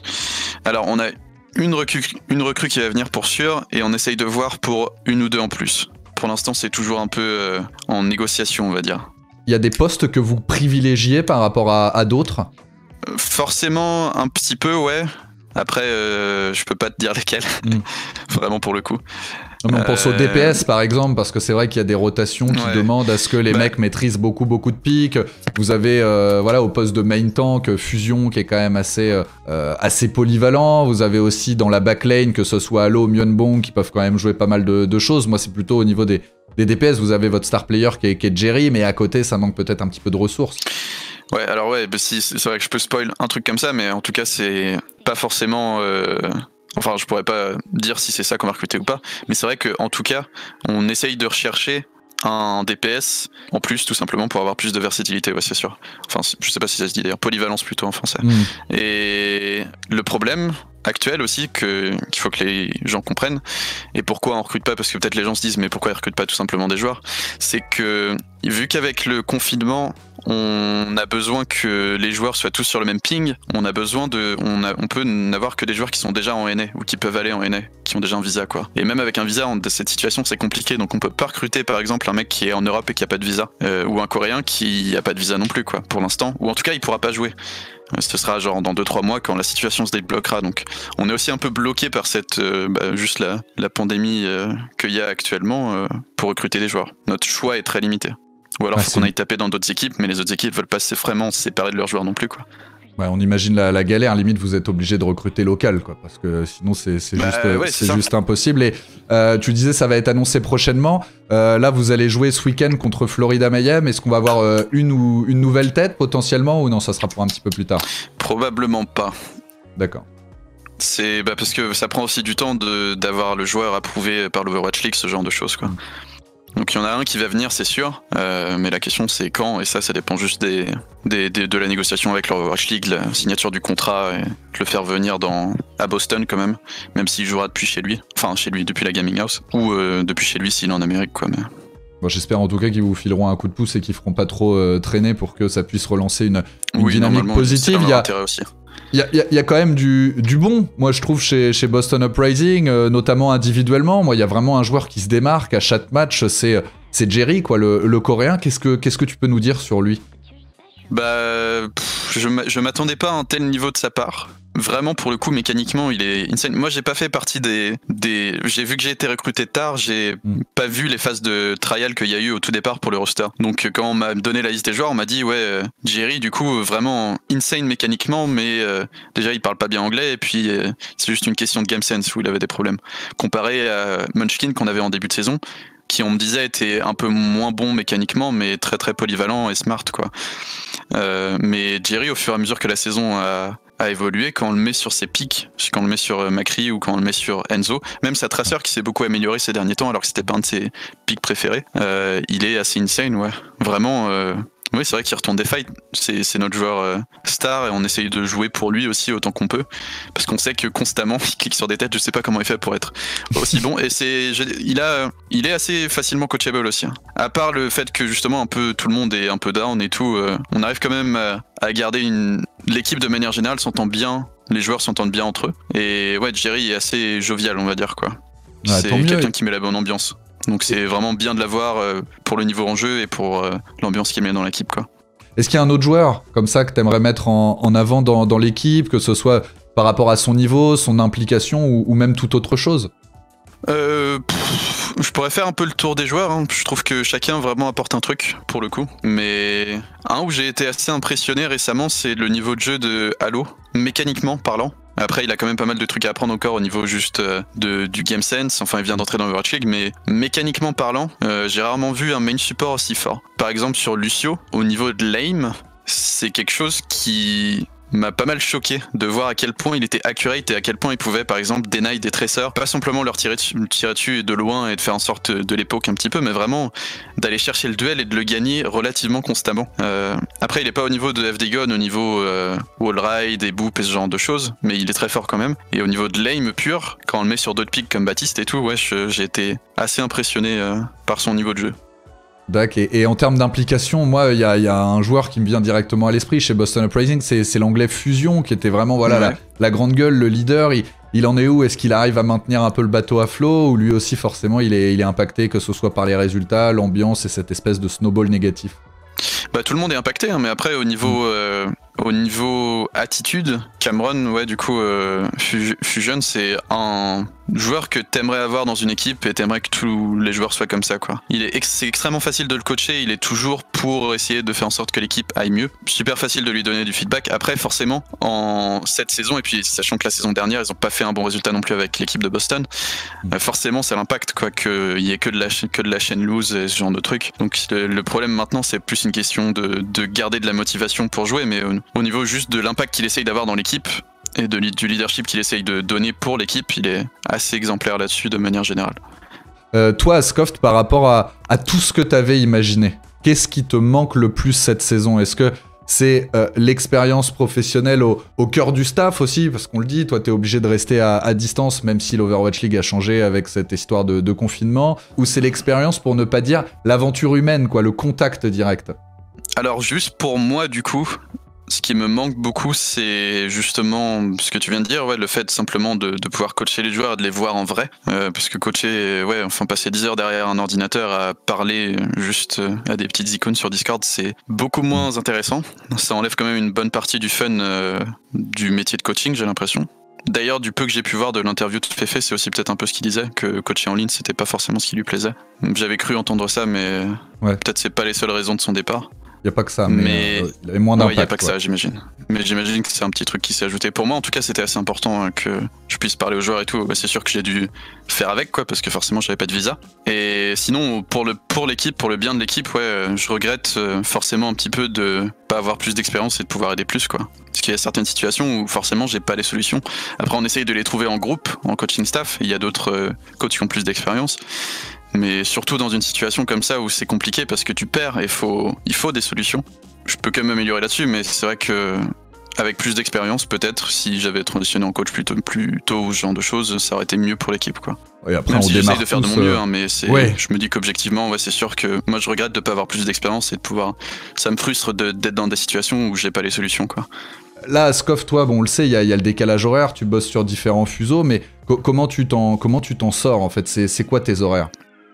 Alors on a une recrue, une recrue qui va venir pour sûr, et on essaye de voir pour une ou deux en plus. Pour l'instant, c'est toujours un peu euh, en négociation, on va dire. Il y a des postes que vous privilégiez par rapport à, à d'autres ? Forcément, un petit peu, ouais. Après, euh, je peux pas te dire lesquels, mm. vraiment pour le coup. Non, on pense euh... au D P S par exemple, parce que c'est vrai qu'il y a des rotations qui ouais. demandent à ce que les bah. mecs maîtrisent beaucoup beaucoup de pics. Vous avez euh, voilà, au poste de main tank, Fusion qui est quand même assez, euh, assez polyvalent. Vous avez aussi dans la backlane, que ce soit Halo, Myeonbong, qui peuvent quand même jouer pas mal de, de choses. Moi c'est plutôt au niveau des, des D P S, vous avez votre star player qui est, qui est Jerry, mais à côté ça manque peut-être un petit peu de ressources. Ouais, alors ouais, bah si, c'est vrai que je peux spoil un truc comme ça, mais en tout cas c'est pas forcément... Euh... Enfin, je pourrais pas dire si c'est ça qu'on va recruter ou pas, mais c'est vrai qu'en tout cas, on essaye de rechercher un D P S en plus, tout simplement pour avoir plus de versatilité, ouais, c'est sûr. Enfin, je sais pas si ça se dit d'ailleurs, polyvalence plutôt en français. Mmh. Et le problème actuel aussi, que, qu'il faut que les gens comprennent, et pourquoi on recrute pas, parce que peut-être les gens se disent, mais pourquoi ils recrutent pas tout simplement des joueurs, c'est que, vu qu'avec le confinement, on a besoin que les joueurs soient tous sur le même ping, on a besoin de, on, a, on peut n'avoir que des joueurs qui sont déjà en N A, ou qui peuvent aller en N A, qui ont déjà un visa, quoi. Et même avec un visa, dans cette situation, c'est compliqué, donc on peut pas recruter, par exemple, un mec qui est en Europe et qui a pas de visa, euh, ou un Coréen qui a pas de visa non plus, quoi, pour l'instant, ou en tout cas, il pourra pas jouer. Ce sera genre dans deux trois mois quand la situation se débloquera, donc on est aussi un peu bloqué par cette euh, bah, juste la, la pandémie euh, qu'il y a actuellement euh, pour recruter des joueurs. Notre choix est très limité. Ou alors il ah, faut qu'on aille taper dans d'autres équipes, mais les autres équipes veulent pas vraiment se séparer de leurs joueurs non plus, quoi. Ouais, on imagine la, la galère, limite vous êtes obligé de recruter local, quoi, parce que sinon c'est, c'est, bah, juste, ouais, c'est c'est juste impossible. Et euh, tu disais ça va être annoncé prochainement. Euh, là vous allez jouer ce week-end contre Florida Mayhem. Est-ce qu'on va avoir euh, une ou une nouvelle tête potentiellement, ou non, ça sera pour un petit peu plus tard? Probablement pas. D'accord. C'est bah, parce que ça prend aussi du temps de, d'avoir le joueur approuvé par l'Overwatch League, ce genre de choses, quoi. Mmh. Donc il y en a un qui va venir, c'est sûr, euh, mais la question c'est quand, et ça, ça dépend juste des, des, des, de la négociation avec l'Overwatch League, la signature du contrat, et de le faire venir dans, à Boston quand même, même s'il jouera depuis chez lui, enfin chez lui, depuis la Gaming House, ou euh, depuis chez lui s'il est en Amérique, quoi. Mais... Bon, j'espère en tout cas qu'ils vous fileront un coup de pouce et qu'ils feront pas trop euh, traîner pour que ça puisse relancer une, une oui, dynamique positive. Il y a intérêt aussi. Il y, y, y a quand même du, du bon, moi je trouve, chez, chez Boston Uprising, euh, notamment individuellement. Moi, il y a vraiment un joueur qui se démarque à chaque match, c'est, c'est Jerry, quoi, le, le Coréen. Qu'est-ce que, qu'est-ce que tu peux nous dire sur lui? Bah, pff, je, je m'attendais pas à un tel niveau de sa part. Vraiment, pour le coup, mécaniquement, il est insane. Moi, j'ai pas fait partie des, des... J'ai vu que j'ai été recruté tard, j'ai mm. pas vu les phases de trial qu'il y a eu au tout départ pour le roster. Donc, quand on m'a donné la liste des joueurs, on m'a dit, ouais, euh, Jerry, du coup, vraiment insane mécaniquement, mais euh, déjà, il parle pas bien anglais, et puis euh, c'est juste une question de game sense où il avait des problèmes. Comparé à Munchkin qu'on avait en début de saison, qui, on me disait, était un peu moins bon mécaniquement, mais très très polyvalent et smart, quoi. Euh, mais Jerry, au fur et à mesure que la saison a... a évolué, quand on le met sur ses pics, quand on le met sur Macri ou quand on le met sur Enzo, même sa traceur qui s'est beaucoup amélioré ces derniers temps alors que c'était pas un de ses pics préférés, euh, il est assez insane, ouais. Vraiment, euh, Oui, c'est vrai qu'il retourne des fights. C'est, c'est notre joueur euh, star et on essaye de jouer pour lui aussi autant qu'on peut. Parce qu'on sait que constamment, il clique sur des têtes. Je sais pas comment il fait pour être aussi bon. Et c'est, il, a, il est assez facilement coachable aussi. Hein. À part le fait que justement, un peu tout le monde est un peu down et tout, euh, on arrive quand même à, à garder une. L'équipe de manière générale s'entend bien. Les joueurs s'entendent bien entre eux. Et ouais, Jerry est assez jovial, on va dire, quoi. Ouais, c'est quelqu'un qui met la bonne ambiance. Donc c'est vraiment bien de l'avoir euh, pour le niveau en jeu et pour euh, l'ambiance qu'il met dans l'équipe, quoi. Est-ce qu'il y a un autre joueur comme ça que tu aimerais mettre en, en avant dans, dans l'équipe, que ce soit par rapport à son niveau, son implication ou, ou même toute autre chose? Euh, pff, je pourrais faire un peu le tour des joueurs, hein. Je trouve que chacun vraiment apporte un truc pour le coup. Mais un où j'ai été assez impressionné récemment, c'est le niveau de jeu de Halo, mécaniquement parlant. Après, il a quand même pas mal de trucs à apprendre encore au niveau juste euh, de, du game sense. Enfin, il vient d'entrer dans Overwatch League, mais mécaniquement parlant, euh, j'ai rarement vu un main support aussi fort. Par exemple, sur Lucio, au niveau de l'aim, c'est quelque chose qui m'a pas mal choqué de voir à quel point il était accurate et à quel point il pouvait par exemple deny des tracers, pas simplement leur tirer dessus, tirer dessus de loin et de faire en sorte de l'époque un petit peu, mais vraiment d'aller chercher le duel et de le gagner relativement constamment. Euh, après il est pas au niveau de F D Gun, au niveau euh, wall ride et boop et ce genre de choses, mais il est très fort quand même. Et au niveau de l'aim pur, quand on le met sur d'autres pics comme Baptiste et tout, ouais, je, j'ai été assez impressionné euh, par son niveau de jeu. D'accord, et, et en termes d'implication, moi, il y, y a un joueur qui me vient directement à l'esprit chez Boston Uprising, c'est, c'est l'anglais Fusion, qui était vraiment voilà, ouais. la, la grande gueule, le leader. Il, il en est où? Est-ce qu'il arrive à maintenir un peu le bateau à flot? Ou lui aussi, forcément, il est, il est impacté, que ce soit par les résultats, l'ambiance et cette espèce de snowball négatif? Bah, tout le monde est impacté, hein, mais après, au niveau, euh, au niveau attitude, Cameron, ouais, du coup, euh, Fusion, c'est un joueur que t'aimerais avoir dans une équipe et t'aimerais que tous les joueurs soient comme ça, quoi. Il est ex- c'est extrêmement facile de le coacher, il est toujours pour essayer de faire en sorte que l'équipe aille mieux. Super facile de lui donner du feedback. Après, forcément, en cette saison, et puis sachant que la saison dernière, ils ont pas fait un bon résultat non plus avec l'équipe de Boston, euh, forcément, ça l'impacte, quoi, qu'il y ait que de la, que de la chaîne loose et ce genre de trucs. Donc, le, le problème maintenant, c'est plus une question de, de garder de la motivation pour jouer, mais au, au niveau juste de l'impact qu'il essaye d'avoir dans l'équipe, et de, du leadership qu'il essaye de donner pour l'équipe, il est assez exemplaire là-dessus de manière générale. Euh, toi, Ascoft, par rapport à, à tout ce que tu avais imaginé, qu'est-ce qui te manque le plus cette saison? Est-ce que c'est euh, l'expérience professionnelle au, au cœur du staff aussi? Parce qu'on le dit, toi, tu es obligé de rester à, à distance, même si l'Overwatch League a changé avec cette histoire de, de confinement. Ou c'est l'expérience, pour ne pas dire l'aventure humaine, quoi, le contact direct? Alors, juste pour moi, du coup... Ce qui me manque beaucoup, c'est justement ce que tu viens de dire, ouais, le fait simplement de, de pouvoir coacher les joueurs et de les voir en vrai. Euh, parce que coacher, ouais, enfin passer dix heures derrière un ordinateur à parler juste à des petites icônes sur Discord, c'est beaucoup moins intéressant. Ça enlève quand même une bonne partie du fun euh, du métier de coaching, j'ai l'impression. D'ailleurs, du peu que j'ai pu voir de l'interview de Fefe, c'est aussi peut-être un peu ce qu'il disait, que coacher en ligne, c'était pas forcément ce qui lui plaisait. J'avais cru entendre ça, mais ouais. Peut-être c'est pas les seules raisons de son départ. Il n'y a pas que ça, mais, mais... Euh, il y avait moins d'impact. Il ouais, n'y a pas que ouais. ça, j'imagine. Mais j'imagine que c'est un petit truc qui s'est ajouté. Pour moi, en tout cas, c'était assez important hein, que je puisse parler aux joueurs et tout. Bah, c'est sûr que j'ai dû faire avec, quoi, parce que forcément, j'avais pas de visa. Et sinon, pour, le, pour l'équipe, pour le bien de l'équipe, ouais, je regrette euh, forcément un petit peu de pas avoir plus d'expérience et de pouvoir aider plus, quoi. Parce qu'il y a certaines situations où forcément, j'ai pas les solutions. Après, on essaye de les trouver en groupe, en coaching staff. Il y a d'autres euh, coachs qui ont plus d'expérience. Mais surtout dans une situation comme ça où c'est compliqué parce que tu perds et faut, il faut des solutions. Je peux quand même m'améliorer là-dessus, mais c'est vrai que avec plus d'expérience, peut-être, si j'avais transitionné en coach plus tôt, plus tôt ou ce genre de choses, ça aurait été mieux pour l'équipe, quoi. Oui, après, même on si démarre j'essaye de faire de mon euh... mieux, hein, mais c'est, ouais. je me dis qu'objectivement, ouais, c'est sûr que moi je regrette de pas avoir plus d'expérience et de pouvoir. Ça me frustre de, d'être dans des situations où j'ai pas les solutions, quoi. Là, Scoff, toi, bon, on le sait, il y, y a le décalage horaire, tu bosses sur différents fuseaux, mais co- comment tu t'en, comment tu t'en sors en fait? C'est, c'est quoi tes horaires?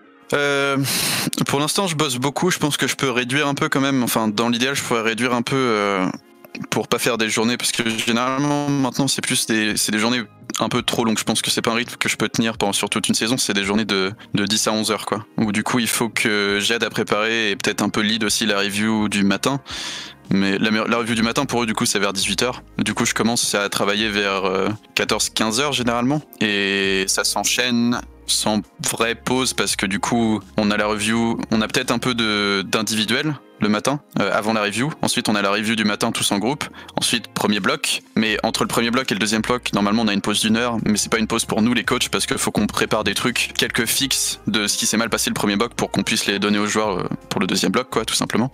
Euh, pour l'instant, je bosse beaucoup. Je pense que je peux réduire un peu quand même. Enfin, dans l'idéal, je pourrais réduire un peu euh, pour pas faire des journées, parce que généralement, maintenant, c'est plus des, c'est des journées un peu trop longues. Je pense que c'est pas un rythme que je peux tenir pendant sur toute une saison. C'est des journées de, de dix à onze heures, quoi. Où du coup, il faut que j'aide à préparer et peut-être un peu lead aussi la review du matin. Mais la, la review du matin, pour eux, du coup, c'est vers dix-huit heures. Du coup, je commence à travailler vers euh, quatorze à quinze heures généralement. Et ça s'enchaîne sans vraie pause parce que du coup, on a la review, on a peut-être un peu de, d'individuel, le matin, euh, avant la review. Ensuite, on a la review du matin tous en groupe. Ensuite, premier bloc. Mais entre le premier bloc et le deuxième bloc, normalement, on a une pause d'une heure. Mais c'est pas une pause pour nous, les coachs, parce qu'il faut qu'on prépare des trucs, quelques fixes de ce qui s'est mal passé le premier bloc pour qu'on puisse les donner aux joueurs euh, pour le deuxième bloc, quoi, tout simplement.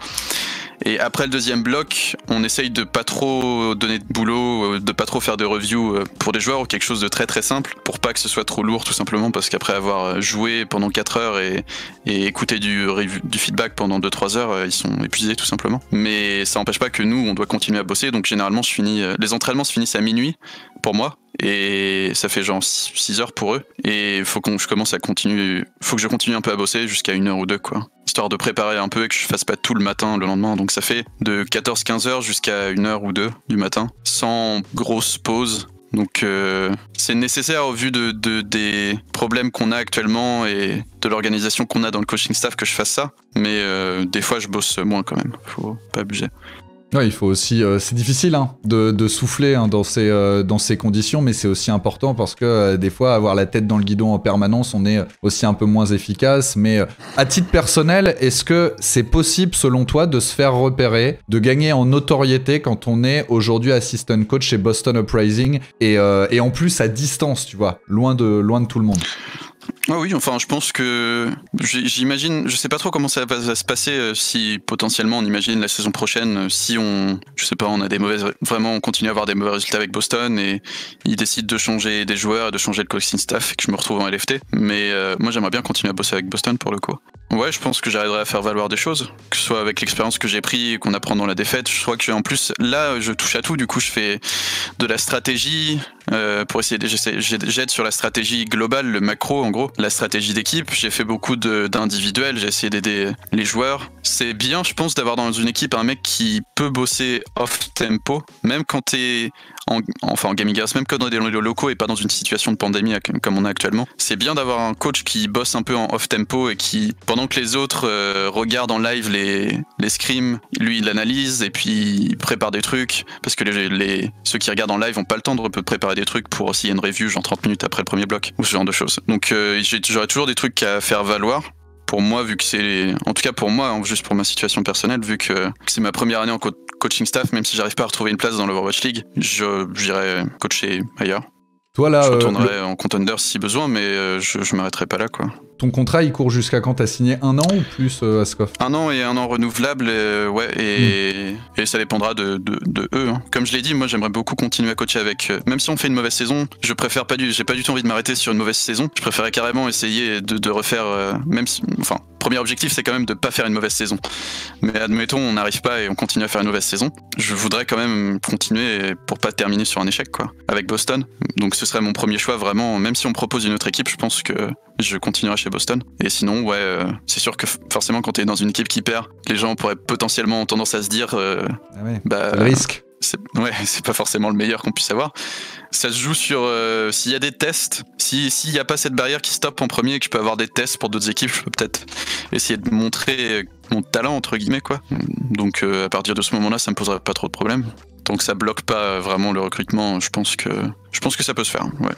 Et après le deuxième bloc, on essaye de pas trop donner de boulot, de pas trop faire de review pour des joueurs ou quelque chose de très très simple pour pas que ce soit trop lourd tout simplement parce qu'après avoir joué pendant quatre heures et, et écouté du, du feedback pendant deux trois heures, ils sont épuisés tout simplement. Mais ça n'empêche pas que nous, on doit continuer à bosser. Donc généralement, je finis, les entraînements se finissent à minuit pour moi. Et ça fait genre six heures pour eux. Et faut qu'on je commence à continuer, faut que je continue un peu à bosser jusqu'à une heure ou deux, quoi. Histoire de préparer un peu et que je fasse pas tout le matin le lendemain. Donc ça fait de quatorze quinze heures jusqu'à une heure ou deux du matin, sans grosse pause. Donc euh, c'est nécessaire au vu de, de, des problèmes qu'on a actuellement et de l'organisation qu'on a dans le coaching staff que je fasse ça. Mais euh, des fois je bosse moins quand même, faut pas abuser. Ouais, il faut aussi. Euh, c'est difficile hein, de, de souffler hein, dans, ces, euh, dans ces conditions, mais c'est aussi important parce que euh, des fois, avoir la tête dans le guidon en permanence, on est aussi un peu moins efficace. Mais euh, à titre personnel, est-ce que c'est possible, selon toi, de se faire repérer, de gagner en notoriété quand on est aujourd'hui assistant coach chez Boston Uprising et, euh, et en plus à distance, tu vois, loin de, loin de tout le monde? Ah oui, enfin, je pense que j'imagine, je sais pas trop comment ça va se passer euh, si potentiellement on imagine la saison prochaine, euh, si on, je sais pas, on a des mauvaises, vraiment on continue à avoir des mauvais résultats avec Boston et ils décident de changer des joueurs et de changer le coaching staff et que je me retrouve en L F T. Mais euh, moi j'aimerais bien continuer à bosser avec Boston pour le coup. Ouais, je pense que j'arriverai à faire valoir des choses, que ce soit avec l'expérience que j'ai pris et qu'on apprend dans la défaite. Je crois que en plus là, je touche à tout. Du coup, je fais de la stratégie euh, pour essayer. De, j'aide sur la stratégie globale, le macro en gros, la stratégie d'équipe. J'ai fait beaucoup d'individuels. J'ai essayé d'aider les joueurs. C'est bien, je pense, d'avoir dans une équipe un mec qui peut bosser off tempo, même quand t'es en, enfin en gaming house, même quand dans des locaux et pas dans une situation de pandémie comme on a actuellement. C'est bien d'avoir un coach qui bosse un peu en off tempo et qui, pendant que les autres euh, regardent en live les, les scrims, lui il analyse et puis il prépare des trucs parce que les, les, ceux qui regardent en live n'ont pas le temps de préparer des trucs pour s'il y a une review genre trente minutes après le premier bloc ou ce genre de choses. Donc euh, j'aurais toujours des trucs à faire valoir. Pour moi, vu que c'est, en tout cas pour moi, juste pour ma situation personnelle, vu que, que c'est ma première année en co coaching staff, même si j'arrive pas à retrouver une place dans l'Overwatch League, j'irai coacher ailleurs. Toi là, je retournerai euh, le... en contender si besoin, mais euh, je, je m'arrêterai pas là, quoi. Ton contrat, il court jusqu'à quand? T'as signé un an ou plus, euh, Askov? Un an et un an renouvelable, euh, ouais, et, mmh. et ça dépendra de, de, de eux. Hein. Comme je l'ai dit, moi j'aimerais beaucoup continuer à coacher avec. Euh, même si on fait une mauvaise saison, je préfère pas du, j'ai pas du tout envie de m'arrêter sur une mauvaise saison. Je préférais carrément essayer de, de refaire, euh, même si, enfin, premier objectif c'est quand même de pas faire une mauvaise saison. Mais admettons, on n'arrive pas et on continue à faire une mauvaise saison. Je voudrais quand même continuer pour pas terminer sur un échec, quoi, avec Boston. Donc ce serait mon premier choix vraiment. Même si on me propose une autre équipe, je pense que je continuerai chez Boston. Et sinon, ouais, euh, c'est sûr que forcément, quand t'es dans une équipe qui perd, les gens pourraient potentiellement tendance à se dire, euh, ah ouais, bah, le risque. Ouais, c'est pas forcément le meilleur qu'on puisse avoir. Ça se joue sur euh, s'il y a des tests, si s'il n'y a pas cette barrière qui stoppe en premier et que je peux avoir des tests pour d'autres équipes, je peux peut-être essayer de montrer mon talent entre guillemets, quoi. Donc euh, à partir de ce moment-là, ça me poserait pas trop de problèmes. Tant que ça bloque pas vraiment le recrutement, je pense que je pense que ça peut se faire. Ouais.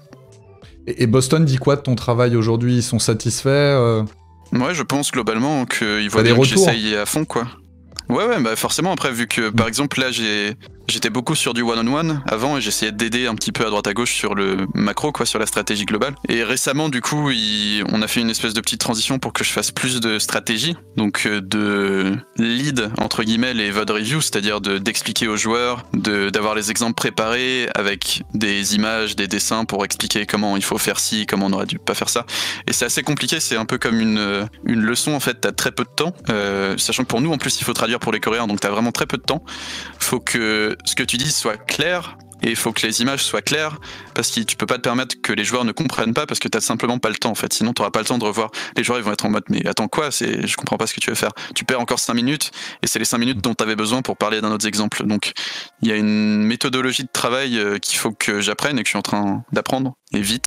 Et Boston dit quoi de ton travail aujourd'hui? Ils sont satisfaits euh... Ouais, je pense globalement qu'ils voient bien que j'essaye à fond, quoi. Ouais, ouais, bah forcément, après, vu que, par exemple, là, j'ai... J'étais beaucoup sur du one-on-one avant et j'essayais d'aider un petit peu à droite à gauche sur le macro, quoi, sur la stratégie globale. Et récemment, du coup, il... on a fait une espèce de petite transition pour que je fasse plus de stratégie, donc de lead, entre guillemets, les V O D reviews, c'est-à-dire de, d'expliquer aux joueurs, de, d'avoir les exemples préparés avec des images, des dessins pour expliquer comment il faut faire ci, comment on aurait dû pas faire ça. Et c'est assez compliqué, c'est un peu comme une, une leçon, en fait, t'as très peu de temps, euh, sachant que pour nous, en plus, il faut traduire pour les Coréens, donc t'as vraiment très peu de temps. Faut que ce que tu dis soit clair et il faut que les images soient claires parce que tu peux pas te permettre que les joueurs ne comprennent pas parce que t'as simplement pas le temps en fait, sinon t'auras pas le temps de revoir. Les joueurs ils vont être en mode mais attends quoi, c'est je comprends pas ce que tu veux faire. Tu perds encore cinq minutes et c'est les cinq minutes dont t'avais besoin pour parler d'un autre exemple. Donc il y a une méthodologie de travail qu'il faut que j'apprenne et que je suis en train d'apprendre et vite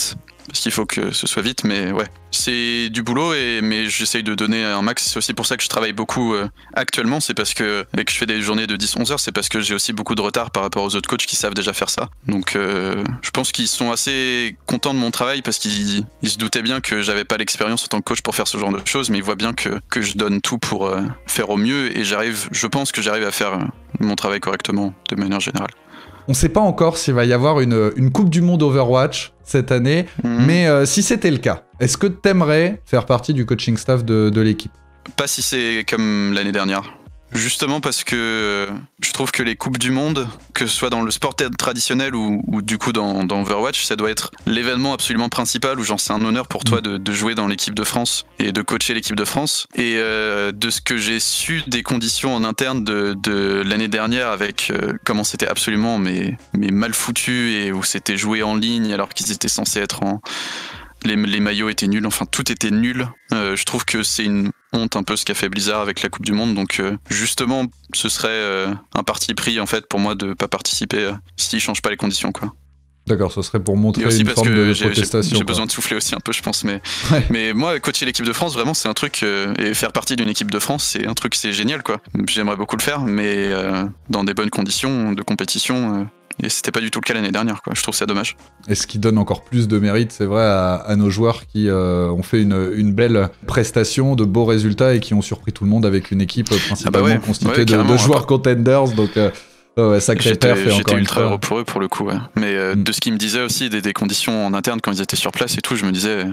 parce qu'il faut que ce soit vite, mais ouais, c'est du boulot, et, mais j'essaye de donner un max. C'est aussi pour ça que je travaille beaucoup euh, actuellement, c'est parce que, et que je fais des journées de dix à onze heures, c'est parce que j'ai aussi beaucoup de retard par rapport aux autres coachs qui savent déjà faire ça. Donc euh, je pense qu'ils sont assez contents de mon travail, parce qu'ils ils se doutaient bien que j'avais pas l'expérience en tant que coach pour faire ce genre de choses, mais ils voient bien que, que je donne tout pour euh, faire au mieux, et j'arrive, je pense que j'arrive à faire euh, mon travail correctement de manière générale. On sait pas encore s'il va y avoir une, une Coupe du Monde Overwatch cette année, mmh. mais euh, si c'était le cas, est-ce que t'aimerais faire partie du coaching staff de, de l'équipe? Pas si c'est comme l'année dernière. Justement parce que je trouve que les Coupes du Monde, que ce soit dans le sport traditionnel ou, ou du coup dans, dans Overwatch, ça doit être l'événement absolument principal où genre c'est un honneur pour toi de, de jouer dans l'équipe de France et de coacher l'équipe de France. Et euh, de ce que j'ai su des conditions en interne de, de l'année dernière, avec euh, comment c'était absolument mais, mais mal foutu, et où c'était joué en ligne alors qu'ils étaient censés être en... Les, les maillots étaient nuls, enfin tout était nul. Euh, je trouve que c'est une honte un peu ce qu'a fait Blizzard avec la Coupe du Monde, donc euh, justement ce serait euh, un parti pris en fait pour moi de pas participer euh, s'ils changent pas les conditions, quoi. D'accord, ce serait pour montrer une forme de protestation. J'ai besoin de souffler aussi un peu, je pense, mais, ouais. mais moi, coacher l'équipe de France, vraiment, c'est un truc, euh, et faire partie d'une équipe de France, c'est un truc, c'est génial, quoi. J'aimerais beaucoup le faire, mais euh, dans des bonnes conditions de compétition. Euh, Et c'était pas du tout le cas l'année dernière, quoi. Je trouve ça dommage. Et ce qui donne encore plus de mérite, c'est vrai, à, à nos joueurs qui euh, ont fait une, une belle prestation, de beaux résultats, et qui ont surpris tout le monde avec une équipe principalement ah bah ouais, constituée ouais, de, de joueurs contenders. Donc, euh, ouais, sacré perf. J'étais ultra heureux pour eux, pour le coup. Ouais. Mais euh, mm. de ce qu'ils me disaient aussi, des, des conditions en interne quand ils étaient sur place et tout, je me disais,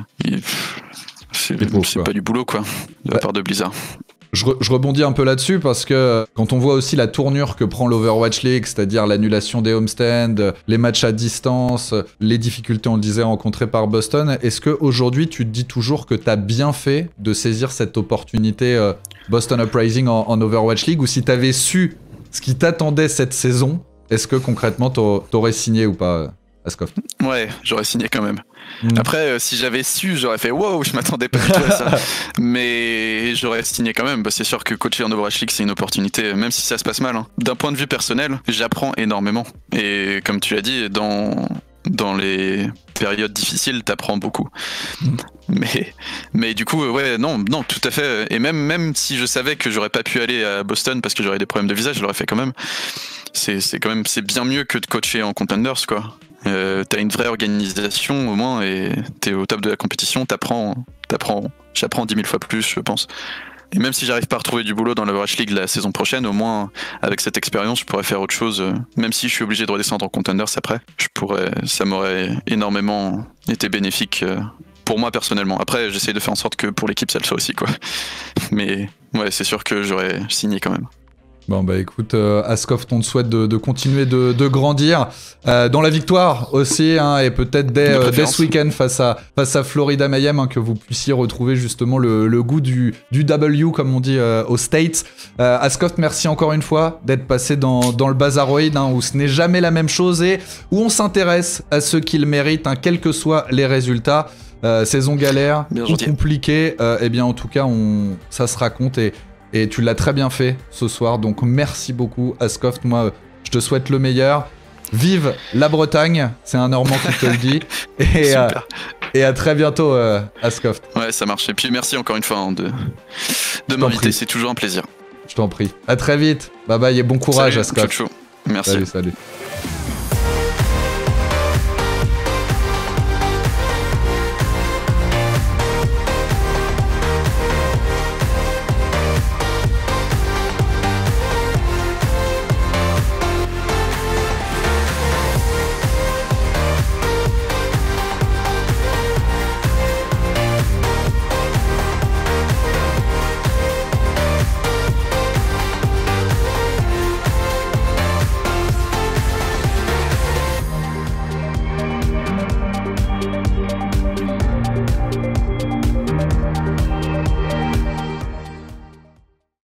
c'est pas du boulot, quoi, de la ouais. part de Blizzard. Je, re, je rebondis un peu là-dessus parce que quand on voit aussi la tournure que prend l'Overwatch League, c'est-à-dire l'annulation des homestands, les matchs à distance, les difficultés, on le disait, rencontrées par Boston, est-ce qu'aujourd'hui tu te dis toujours que t'as bien fait de saisir cette opportunité euh, Boston Uprising en, en Overwatch League, ou si t'avais su ce qui t'attendait cette saison, est-ce que concrètement t'aurais signé ou pas, Askov? Ouais, j'aurais signé quand même. Mmh. Après, euh, si j'avais su, j'aurais fait wow, je m'attendais pas du tout à ça. Mais j'aurais signé quand même. Bah, c'est sûr que coacher en Overwatch League, c'est une opportunité, même si ça se passe mal. Hein. D'un point de vue personnel, j'apprends énormément. Et comme tu l'as dit, dans, dans les périodes difficiles, t'apprends beaucoup. Mmh. Mais, mais du coup, ouais, non, non, tout à fait. Et même, même si je savais que j'aurais pas pu aller à Boston parce que j'aurais des problèmes de visa, je l'aurais fait quand même. C'est, c'est quand même, c'est bien mieux que de coacher en Contenders, quoi. Euh, t'as une vraie organisation au moins, et t'es au top de la compétition, t'apprends, t'apprends, j'apprends dix mille fois plus, je pense. Et même si j'arrive pas à retrouver du boulot dans l'Overwatch League la saison prochaine, au moins avec cette expérience, je pourrais faire autre chose. Même si je suis obligé de redescendre en Contenders après, je pourrais, ça m'aurait énormément été bénéfique pour moi personnellement. Après, j'essaye de faire en sorte que pour l'équipe ça le soit aussi, quoi. Mais ouais, c'est sûr que j'aurais signé quand même. Bon bah écoute, euh, Askov, on te souhaite de, de continuer de, de grandir euh, dans la victoire aussi, hein, et peut-être dès, euh, dès ce week-end face à, face à Florida Mayhem, hein, que vous puissiez retrouver justement le, le goût du, du W, comme on dit euh, aux States. Euh, Askov, merci encore une fois d'être passé dans, dans le Bazaroid, hein, où ce n'est jamais la même chose et où on s'intéresse à ceux qui le méritent, hein, quels que soient les résultats. Euh, saison galère, ou compliquée, euh, eh bien en tout cas on, ça se raconte, et Et tu l'as très bien fait ce soir, donc merci beaucoup Askov. Moi, je te souhaite le meilleur. Vive la Bretagne, c'est un Normand qui te le dit. Et, euh, et à très bientôt, euh, Askov. Ouais, ça marche. Et puis merci encore une fois, hein, de, de m'inviter, c'est toujours un plaisir. Je t'en prie. À très vite. Bye bye et bon courage, Askov. Merci. Salut, salut.